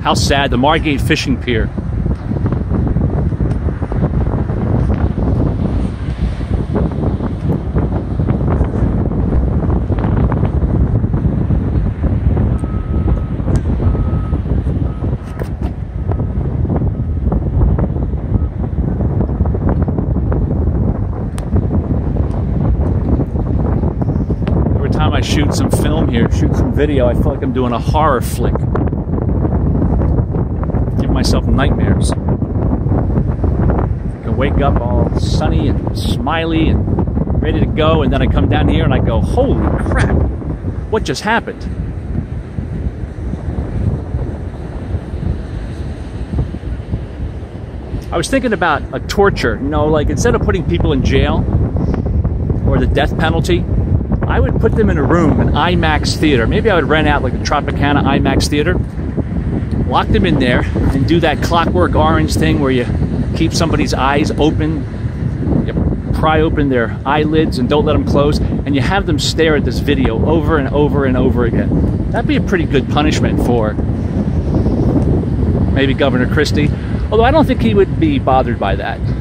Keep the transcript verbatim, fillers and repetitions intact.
How sad, the Margate Fishing Pier. I shoot some film here, shoot some video, I feel like I'm doing a horror flick. Give myself nightmares. I can wake up all sunny and smiley and ready to go, and then I come down here and I go, holy crap, what just happened? I was thinking about a torture, you know, like instead of putting people in jail or the death penalty, I would put them in a room, an IMAX theater. Maybe I would rent out like the Tropicana IMAX theater, lock them in there, and do that Clockwork Orange thing where you keep somebody's eyes open, you pry open their eyelids and don't let them close, and you have them stare at this video over and over and over again. That'd be a pretty good punishment for maybe Governor Christie, although I don't think he would be bothered by that.